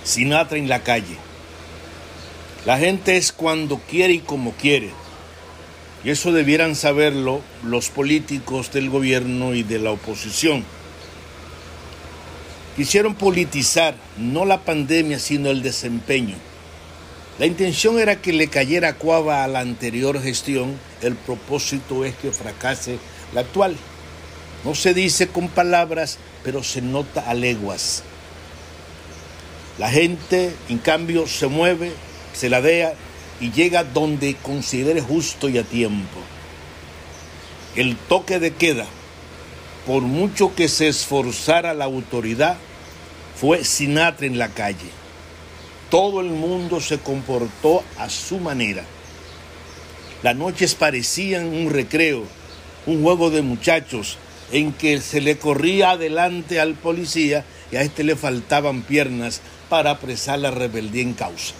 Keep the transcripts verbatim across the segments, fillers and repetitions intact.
Sinatra en la calle. La gente es cuando quiere y como quiere. Y eso debieran saberlo los políticos del gobierno y de la oposición. Quisieron politizar no la pandemia, sino el desempeño. La intención era que le cayera cuava a la anterior gestión. El propósito es que fracase la actual. No se dice con palabras, pero se nota a leguas. La gente, en cambio, se mueve, se ladea y llega donde considere justo y a tiempo. El toque de queda, por mucho que se esforzara la autoridad, fue Sinatra en la calle. Todo el mundo se comportó a su manera. Las noches parecían un recreo, un juego de muchachos en que se le corría adelante al policía y a este le faltaban piernas para apresar la rebeldía en causa.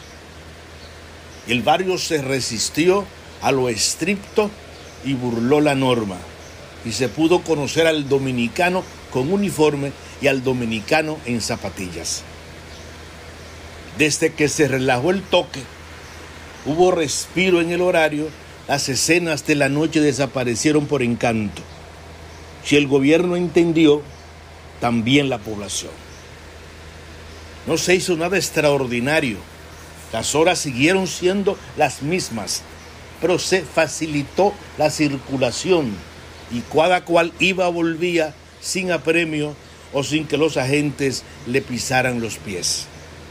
El barrio se resistió a lo estricto y burló la norma, y se pudo conocer al dominicano con uniforme y al dominicano en zapatillas. Desde que se relajó el toque, hubo respiro en el horario. Las escenas de la noche desaparecieron por encanto. Si el gobierno entendió, también la población. No se hizo nada extraordinario. Las horas siguieron siendo las mismas, pero se facilitó la circulación y cada cual iba o volvía sin apremio o sin que los agentes le pisaran los pies.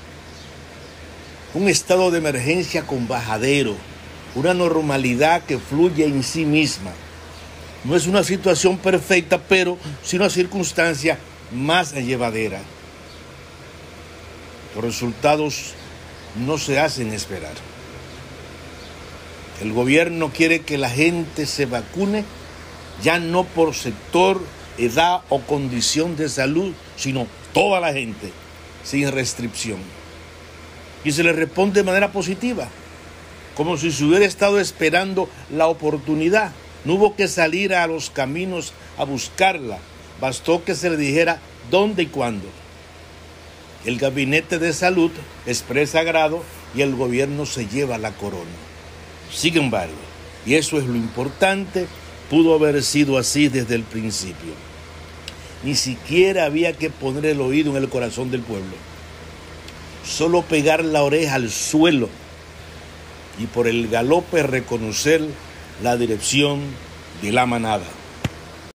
Un estado de emergencia con bajadero, una normalidad que fluye en sí misma. No es una situación perfecta, pero sí una circunstancia más llevadera. Los resultados no se hacen esperar. El gobierno quiere que la gente se vacune, ya no por sector, edad o condición de salud, sino toda la gente, sin restricción. Y se le responde de manera positiva, como si se hubiera estado esperando la oportunidad. No hubo que salir a los caminos a buscarla, bastó que se le dijera dónde y cuándo. El gabinete de salud expresa agrado y el gobierno se lleva la corona. Sin embargo, y eso es lo importante, pudo haber sido así desde el principio. Ni siquiera había que poner el oído en el corazón del pueblo. Solo pegar la oreja al suelo y por el galope reconocer la dirección de la manada.